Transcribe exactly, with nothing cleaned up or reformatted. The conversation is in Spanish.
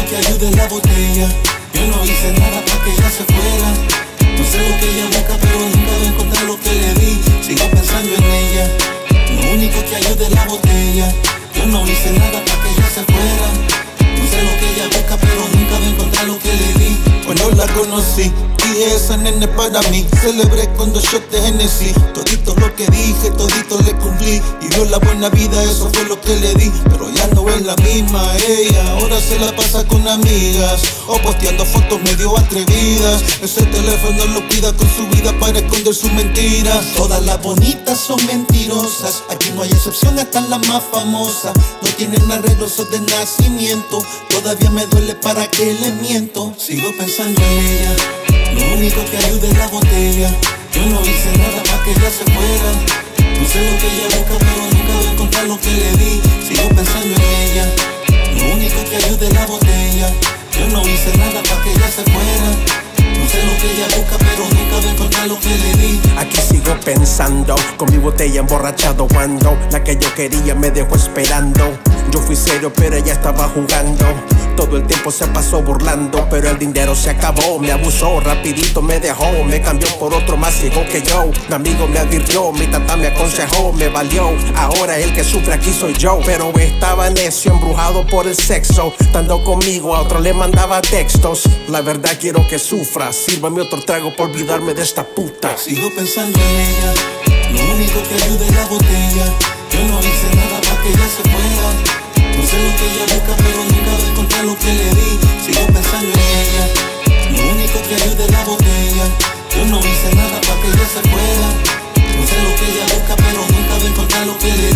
que ayude es la botella. Yo no hice nada para que ella se fuera. No sé lo que ella busca, pero nunca voy a encontrar lo que le di. Sigo pensando en ella. Lo único que ayuda es la botella. Yo no hice nada para que ella se fuera. No sé lo que ella busca, pero nunca voy a encontrar lo que le di. Cuando la conocí, dije esa nene para mí. Celebré con dos shots de Genesis. Todito lo que dije, todito le cumplí. Y dio la buena vida, eso fue lo que le di. Pero ya no es la misma ella. Ahora se la pasa con amigas o posteando fotos medio atrevidas. Ese teléfono lo cuida con su vida para esconder sus mentiras. Todas las bonitas son mentirosas. Aquí no hay excepción, hasta las más famosas. No tienen arreglos de nacimiento. Todavía me duele para que le miento. Sigo pensando en ella. Lo único que ayuda es la botella. Yo no hice nada para que ella se fuera. No sé lo que ella busca, pero nunca voy a encontrar lo que le di. Sigo pensando en ella. Lo único que ayuda es la botella. Yo no hice nada para que ella se fuera. No sé lo que ella busca, pero nunca voy a encontrar lo que le di. Aquí sigo pensando, con mi botella emborrachado cuando la que yo quería me dejó esperando. Yo fui serio, pero ella estaba jugando. Todo el tiempo se pasó burlando, pero el dinero se acabó. Me abusó, rapidito me dejó. Me cambió por otro más ciego que yo. Mi amigo me advirtió, mi tata me aconsejó. Me valió, ahora el que sufre aquí soy yo. Pero estaba necio, embrujado por el sexo. Estando conmigo, a otro le mandaba textos. La verdad quiero que sufra. Sírvame otro trago por olvidarme de esta puta. Sigo pensando en ella. Lo único que ayuda es la botella. Yo no hice nada para que ella se fuera. No sé lo que ella busca, pero nunca voy a encontrar lo que le di. Sigo pensando en ella. Lo único que ayuda es la botella. Yo no hice nada para que ella se fuera. No sé lo que ella busca, pero nunca voy a encontrar lo que le di.